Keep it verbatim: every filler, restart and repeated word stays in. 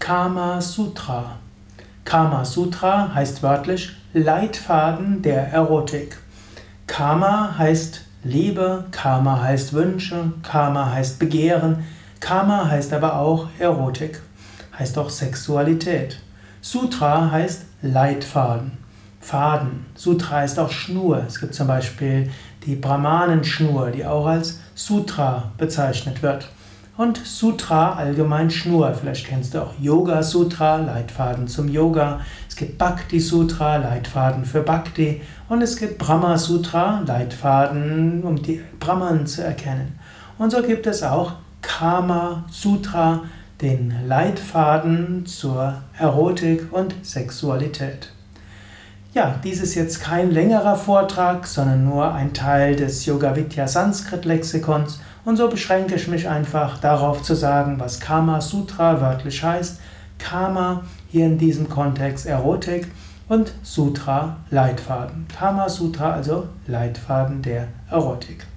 Kama Sutra. Kama Sutra heißt wörtlich Leitfaden der Erotik. Kama heißt Liebe, Kama heißt Wünsche, Kama heißt Begehren, Kama heißt aber auch Erotik, heißt auch Sexualität. Sutra heißt Leitfaden, Faden. Sutra heißt auch Schnur. Es gibt zum Beispiel die Brahmanenschnur, die auch als Sutra bezeichnet wird. Und Sutra allgemein Schnur. Vielleicht kennst du auch Yoga Sutra, Leitfaden zum Yoga. Es gibt Bhakti Sutra, Leitfaden für Bhakti. Und es gibt Brahma Sutra, Leitfaden, um die Brahman zu erkennen. Und so gibt es auch Kama Sutra, den Leitfaden zur Erotik und Sexualität. Ja, dies ist jetzt kein längerer Vortrag, sondern nur ein Teil des Yoga Vidya Sanskrit Lexikons. Und so beschränke ich mich einfach darauf zu sagen, was Kama Sutra wörtlich heißt. Kama hier in diesem Kontext Erotik und Sutra Leitfaden. Kama Sutra also Leitfaden der Erotik.